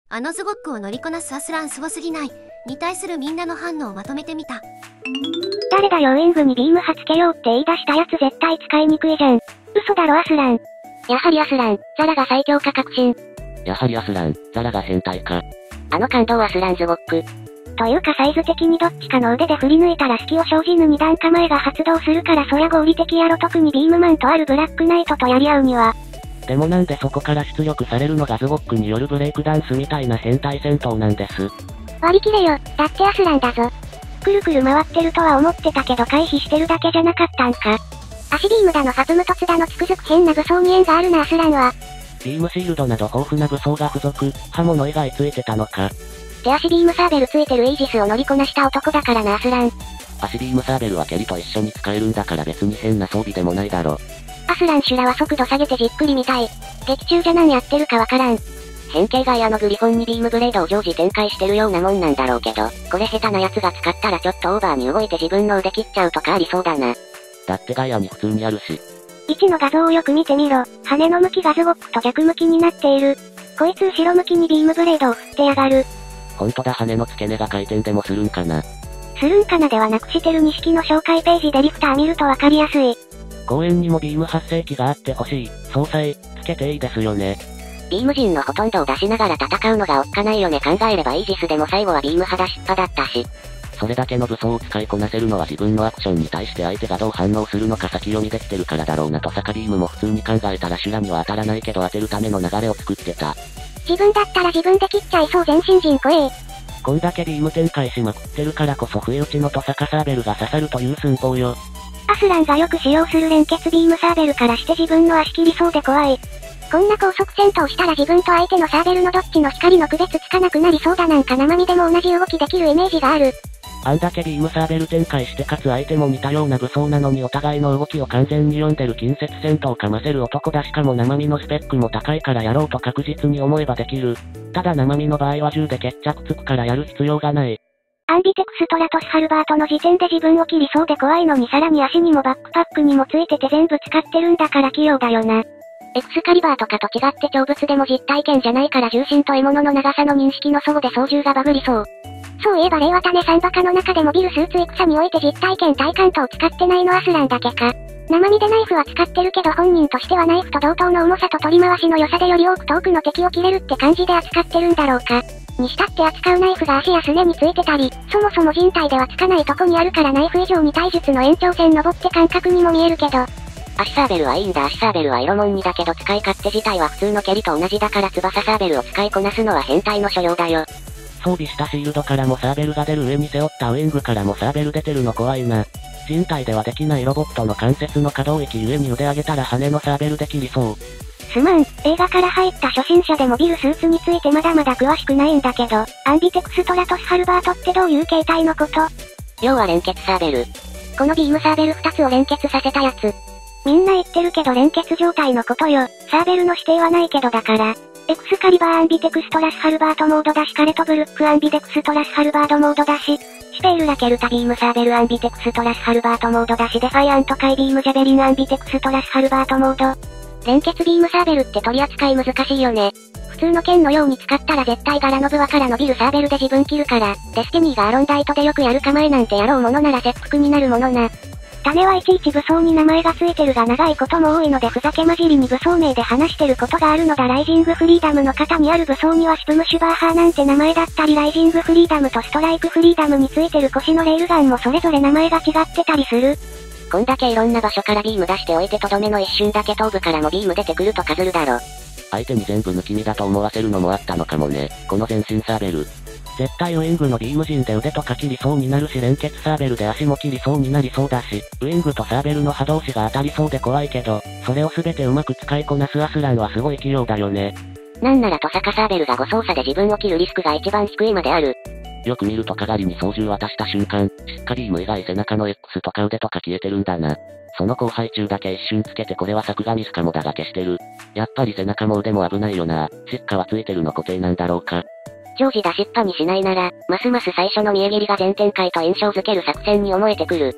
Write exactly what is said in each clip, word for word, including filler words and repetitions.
あのズゴックを乗りこなすアスランすごすぎないに対するみんなの反応をまとめてみた。 誰だよウィングにビームはつけようって言い出したやつ絶対使いにくいじゃん。嘘だろアスラン。 やはりアスラン、ザラが最強か確信。 やはりアスラン、ザラが変態か。 あの感動アスランズゴック。 というかサイズ的にどっちかの腕で振り抜いたら隙を生じぬ二段構えが発動するからそりゃ合理的やろ特にビームマンとあるブラックナイトとやり合うには。 でもなんでそこから出力されるのがズゴックによるブレイクダンスみたいな変態戦闘なんです。 割り切れよ、だってアスランだぞ。くるくる回ってるとは思ってたけど回避してるだけじゃなかったんか。足ビームだのハプム突だのつくづく変な武装に縁があるなアスランは。 ビームシールドなど豊富な武装が付属、刃物以外ついてたのか。 手足ビームサーベルついてるイージスを乗りこなした男だからなアスラン。 足ビームサーベルは蹴りと一緒に使えるんだから別に変な装備でもないだろ。 アスランシュラは速度下げてじっくり見たい。劇中じゃ何やってるかわからん。変形外野のグリフォンにビームブレードを常時展開してるようなもんなんだろうけど、これ下手な奴が使ったらちょっとオーバーに動いて自分の腕切っちゃうとかありそうだな。 だってガイアに普通にあるし。 いちの画像をよく見てみろ。羽の向きがズゴックと逆向きになっている。こいつ後ろ向きにビームブレードを振ってやがる。 ほんとだ羽の付け根が回転でもするんかな。 するんかなではなくしてる錦の紹介ページでリフター見るとわかりやすい。 公園にもビーム発生機があってほしい。総裁、つけていいですよね。 ビーム陣のほとんどを出しながら戦うのがおっかないよね。考えればイージスでも最後はビーム肌しっぱだったし。 それだけの武装を使いこなせるのは自分のアクションに対して相手がどう反応するのか先読みできてるからだろうなと。サカビームも普通に考えたらシュラには当たらないけど当てるための流れを作ってた。 自分だったら自分で切っちゃいそう全身陣怖え。 こんだけビーム展開しまくってるからこそ不意打ちのトサカサーベルが刺さるという寸法よ。 アスランがよく使用する連結ビームサーベルからして自分の足切りそうで怖い。こんな高速戦闘したら自分と相手のサーベルのどっちの光の区別つかなくなりそうだ。なんか生身でも同じ動きできるイメージがある。 あんだけビームサーベル展開してかつ相手も似たような武装なのにお互いの動きを完全に読んでる近接戦闘をかませる男だ。しかも生身のスペックも高いからやろうと確実に思えばできる。ただ生身の場合は銃で決着つくからやる必要がない。 アンビテクストラトスハルバートの時点で自分を切りそうで怖いのにさらに足にもバックパックにもついてて全部使ってるんだから器用だよな。 エクスカリバーとかと違って長物でも実体験じゃないから重心と獲物の長さの認識の相互で操縦がバグりそう。 そういえばレイワタネサンバカの中でもビルスーツ戦において実体験体感とを使ってないのアスランだけか。生身でナイフは使ってるけど本人としてはナイフと同等の重さと取り回しの良さでより多く遠くの敵を切れるって感じで扱ってるんだろうか。にしたって扱うナイフが足やすねについてたり、そもそも人体ではつかないとこにあるからナイフ以上に体術の延長線登って感覚にも見えるけど。 足サーベルはいいんだ。足サーベルは色もんにだけど使い勝手自体は普通の蹴りと同じだから翼サーベルを使いこなすのは変態の所用だよ。 装備したシールドからもサーベルが出る上に背負ったウィングからもサーベル出てるの怖いな。人体ではできないロボットの関節の可動域ゆえに腕上げたら羽のサーベルで切りそう。 すまん、映画から入った初心者でもビルスーツについてまだまだ詳しくないんだけど、アンビテクストラトスハルバートってどういう形態のこと？ 要は連結サーベル。このビームサーベルふたつを連結させたやつ。 みんな言ってるけど連結状態のことよ。サーベルの指定はないけどだから。エクスカリバーアンビテクストラスハルバートモードだしカレトブルックアンビテクストラスハルバードモードだし、シペールラケルタビームサーベルアンビテクストラスハルバートモードだしデファイアントカイビームジャベリンアンビテクストラスハルバートモード。 連結ビームサーベルって取り扱い難しいよね。普通の剣のように使ったら絶対柄の部輪から伸びるサーベルで自分切るから、デスティニーがアロンダイトでよくやる構えなんてやろうものなら切腹になるものな。種はいちいち武装に名前がついてるが長いことも多いのでふざけ混じりに武装名で話してることがあるのだ。ライジングフリーダムの肩にある武装にはシプムシュバーハーなんて名前だったりライジングフリーダムとストライクフリーダムについてる腰のレールガンもそれぞれ名前が違ってたりする。 こんだけいろんな場所からビーム出しておいてとどめの一瞬だけ頭部からもビーム出てくるとかずるだろ。 相手に全部抜き身だと思わせるのもあったのかもね。この全身サーベル。絶対ウィングのビーム陣で腕とか切りそうになるし連結サーベルで足も切りそうになりそうだし、ウィングとサーベルの波動詞が当たりそうで怖いけど、それを全てうまく使いこなすアスランはすごい器用だよね。 なんならトサカサーベルが誤操作で自分を切るリスクが一番低いまである。 よく見るとかがりに操縦渡した瞬間、しっかりビーム以外背中の X とか腕とか消えてるんだな。その後輩中だけ一瞬つけてこれは作画ミスかもだが消してる。やっぱり背中も腕も危ないよな。シッカはついてるの固定なんだろうか。 常時出しっぱにしないなら、ますます最初の見え切りが全展開と印象づける作戦に思えてくる。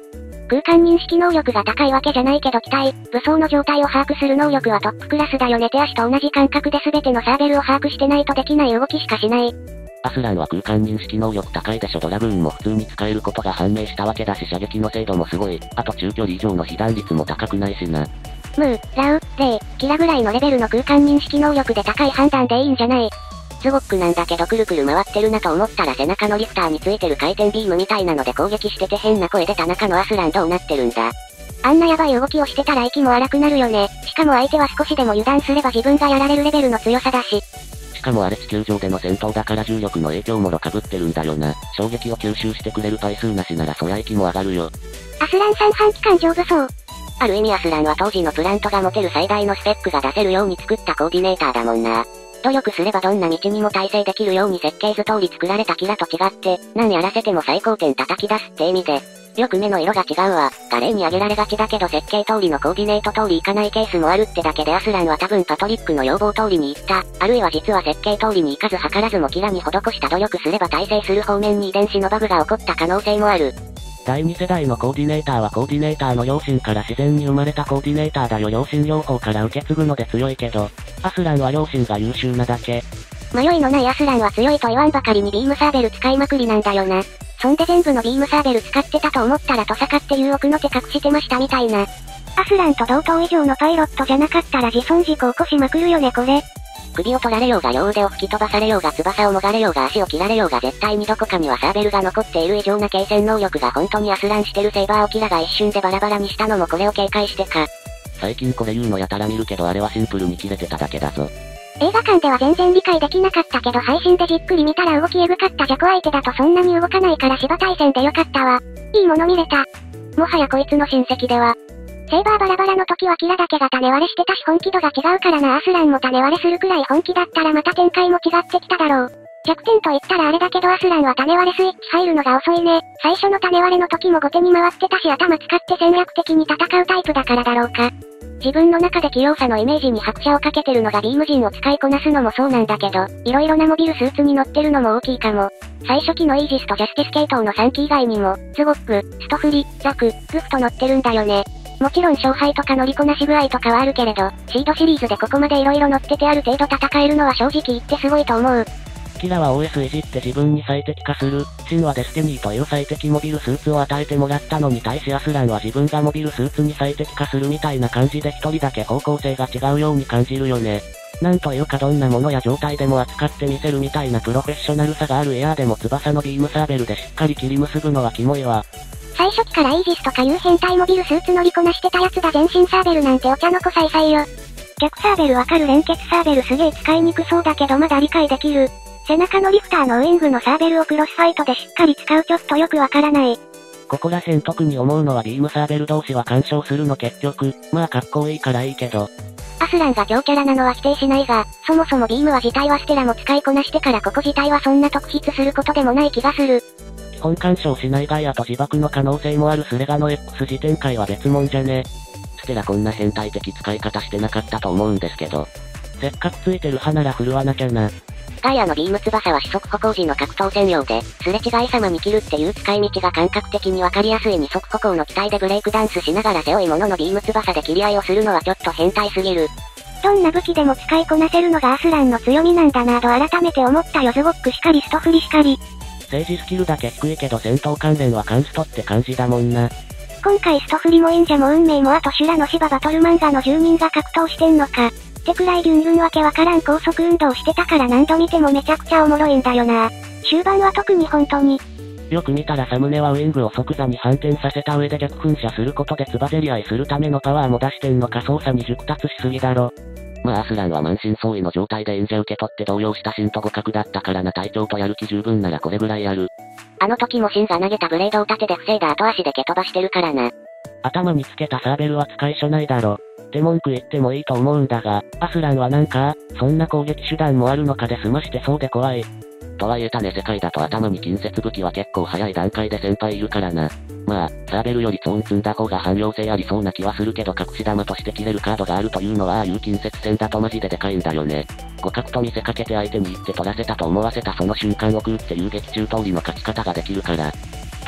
空間認識能力が高いわけじゃないけど機体、武装の状態を把握する能力はトップクラスだよね。手足と同じ感覚で全てのサーベルを把握してないとできない動きしかしない。 アスランは空間認識能力高いでしょ。ドラグーンも普通に使えることが判明したわけだし、射撃の精度もすごい。あと中距離以上の被弾率も高くないしな。 ムー、ラウ、レイ、キラぐらいのレベルの空間認識能力で高い判断でいいんじゃない。 スゴックなんだけどくるくる回ってるなと思ったら背中のリフターについてる回転ビームみたいなので攻撃してて変な声で田中のアスランどうなってるんだ。 あんなヤバい動きをしてたら息も荒くなるよね。しかも相手は少しでも油断すれば自分がやられるレベルの強さだし。 しかもあれ地球上での戦闘だから重力の影響もろかぶってるんだよな。衝撃を吸収してくれる倍数なしならそりゃ息も上がるよ。 アスランさん半期間丈夫そう。 ある意味アスランは当時のプラントが持てる最大のスペックが出せるように作ったコーディネーターだもんな。努力すればどんな道にも耐性できるように設計図通り作られたキラと違って、何やらせても最高点叩き出すって意味で。よく目の色が違うわ。が例に挙げられがちだけど設計通りのコーディネート通りいかないケースもあるってだけでアスランは多分パトリックの要望通りに行った。あるいは実は設計通りに行かず図らずもキラに施した努力すれば耐性する方面に遺伝子のバグが起こった可能性もある。 だいに世代のコーディネーターはコーディネーターの両親から自然に生まれたコーディネーターだよ。両親両方から受け継ぐので強いけど、アスランは両親が優秀なだけ。 迷いのないアスランは強いと言わんばかりにビームサーベル使いまくりなんだよな。そんで全部のビームサーベル使ってたと思ったらトサカっていう奥の手隠してましたみたいな。アスランと同等以上のパイロットじゃなかったら自損事故起こしまくるよねこれ。 首を取られようが両腕を吹き飛ばされようが翼をもがれようが足を切られようが絶対にどこかにはサーベルが残っている異常な継戦能力が本当にアスランしてるセイバーをキラが一瞬でバラバラにしたのもこれを警戒してか。 最近これ言うのやたら見るけどあれはシンプルに切れてただけだぞ。 映画館では全然理解できなかったけど配信でじっくり見たら動きエグかった弱相手だとそんなに動かないから芝対戦でよかったわ。いいもの見れた。もはやこいつの親戚では。セイバーバラバラの時はキラだけが種割れしてたし本気度が違うからな。アスランも種割れするくらい本気だったらまた展開も違ってきただろう。弱点と言ったらあれだけどアスランは種割れスイッチ入るのが遅いね。最初の種割れの時も後手に回ってたし頭使って戦略的に戦うタイプだからだろうか。自分の中で器用さのイメージに拍車をかけてるのがビーム陣を使いこなすのもそうなんだけど、色々なモビルスーツに乗ってるのも大きいかも。最初期のイージスとジャスティス系統のさんき以外にも、スゴック、ストフリ、ザク、グフと乗ってるんだよね。もちろん勝敗とか乗りこなし具合とかはあるけれど、シードシリーズでここまで色々乗っててある程度戦えるのは正直言ってすごいと思う。 キラは オーエス いじって自分に最適化する、神話デスティニーという最適モビルスーツを与えてもらったのに対しアスランは自分がモビルスーツに最適化するみたいな感じで一人だけ方向性が違うように感じるよね。なんというかどんなものや状態でも扱ってみせるみたいなプロフェッショナルさがあるエアーでも翼のビームサーベルでしっかり切り結ぶのはキモいわ。 最初期からイージスとかいう変態モビルスーツ乗りこなしてたやつが全身サーベルなんてお茶の子さいさいよ。逆サーベルわかる。連結サーベルすげえ使いにくそうだけどまだ理解できる。背中のリフターのウイングのサーベルをクロスファイトでしっかり使うちょっとよくわからない。 ここら辺特に思うのはビームサーベル同士は干渉するの結局、まあかっこいいからいいけど。 アスランが強キャラなのは否定しないが、そもそもビームは自体はステラも使いこなしてからここ自体はそんな特筆することでもない気がする。 基本干渉しないガイアと自爆の可能性もあるスレガの X 時展開は別物じゃね。ステラこんな変態的使い方してなかったと思うんですけど。せっかくついてる歯なら振るわなきゃな。 ガイアのビーム翼は四足歩行時の格闘専用で、すれ違いざまに切るっていう使い道が感覚的にわかりやすい二足歩行の機体でブレイクダンスしながら背負い物のビーム翼で切り合いをするのはちょっと変態すぎる。 どんな武器でも使いこなせるのがアスランの強みなんだなぁと改めて思ったよ。ズゴックしかりストフリしかり。 政治スキルだけ低いけど戦闘関連はカンストって感じだもんな。 今回ストフリも忍者も運命もあと修羅の芝バトル漫画の住人が格闘してんのか。ってくらいギュンギュンわけわからん高速運動してたから何度見てもめちゃくちゃおもろいんだよな。終盤は特に本当に。 よく見たらサムネはウイングを即座に反転させた上で逆噴射することでつばぜり合いするためのパワーも出してんのか。操作に熟達しすぎだろ。まあアスランは満身創痍の状態で演者受け取って動揺したシンと互角だったからな。体調とやる気十分ならこれぐらいやる。 あの時もシンが投げたブレードを盾で防いだ後足で蹴飛ばしてるからな。 頭につけたサーベルは使い所ないだろ。って文句言ってもいいと思うんだが、アスランはなんか、そんな攻撃手段もあるのかで済ましてそうで怖い。とはいえ種世界だと頭に近接武器は結構早い段階で先輩いるからな。まあ、サーベルよりゾーン積んだ方が汎用性ありそうな気はするけど隠し玉として切れるカードがあるというのはああいう近接戦だとマジででかいんだよね。互角と見せかけて相手に言って取らせたと思わせたその瞬間を食うっていう劇中通りの勝ち方ができるから。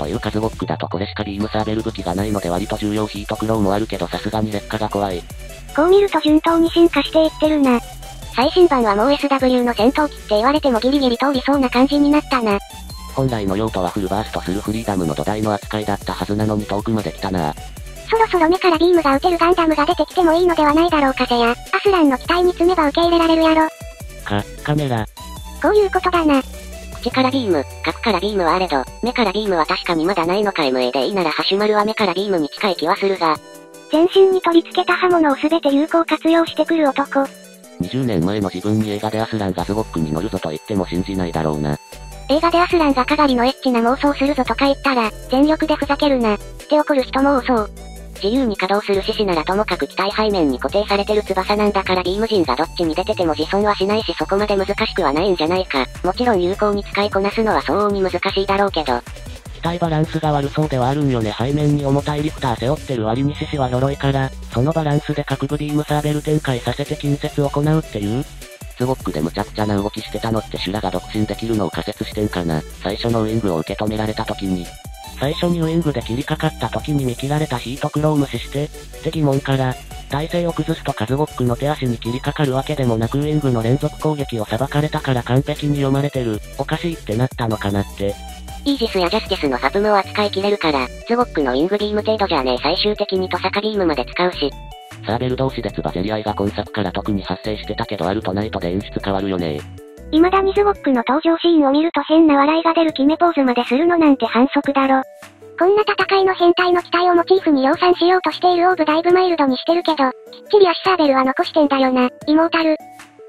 というカズゴックだとこれしかビームサーベル武器がないので割と重要ヒートクローもあるけどさすがに劣化が怖い。 こう見ると順当に進化していってるな。最新版はもう エスダブリュー の戦闘機って言われてもギリギリ通りそうな感じになったな。 本来の用途はフルバーストするフリーダムの土台の扱いだったはずなのに遠くまで来たな。 そろそろ目からビームが撃てるガンダムが出てきてもいいのではないだろうかぜや。アスランの機体に積めば受け入れられるやろ。 か、カメラ。 こういうことだな。 口からビーム、核からビームはあれど、目からビームは確かにまだないのか。 エムエー でいいならハシュマルは目からビームに近い気はするが。 全身に取り付けた刃物を全て有効活用してくる男。 にじゅうねんまえの自分に映画でアスランがズゴックに乗るぞと言っても信じないだろうな。 映画でアスランがかがりのエッチな妄想するぞとか言ったら、全力でふざけるな。って怒る人も多そう。 自由に稼働する獅子ならともかく機体背面に固定されてる翼なんだからビーム陣がどっちに出てても自損はしないしそこまで難しくはないんじゃないか。もちろん有効に使いこなすのは相応に難しいだろうけど。 機体バランスが悪そうではあるんよね。背面に重たいリフター背負ってる割に獅子は鎧から、そのバランスで各部ビームサーベル展開させて近接を行うっていうズゴックで無茶苦茶な動きしてたのって修羅が独身できるのを仮説してんかな。最初のウイングを受け止められた時に、最初にウイングで切りかかった時に見切られたヒートクロー無視して、って疑問から、体勢を崩すとカズゴックの手足に切りかかるわけでもなくウイングの連続攻撃を裁かれたから完璧に読まれてる。おかしいってなったのかなって。 イージスやジャスティスのサプムを扱いきれるから、ズゴックのウィングビーム程度じゃねえ最終的にトサカビームまで使うし。 サーベル同士でつばぜり合いが今作から特に発生してたけどあるとないとで演出変わるよね。 未だにズゴックの登場シーンを見ると変な笑いが出る決めポーズまでするのなんて反則だろ。こんな戦いの変態の機体をモチーフに量産しようとしているオーブだいぶマイルドにしてるけど、きっちり足サーベルは残してんだよな、イモータル。